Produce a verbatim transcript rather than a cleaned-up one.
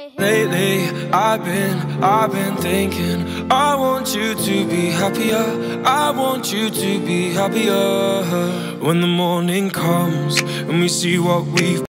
Lately, I've been, I've been thinking I want you to be happier, I want you to be happier. When the morning comes and we see what we've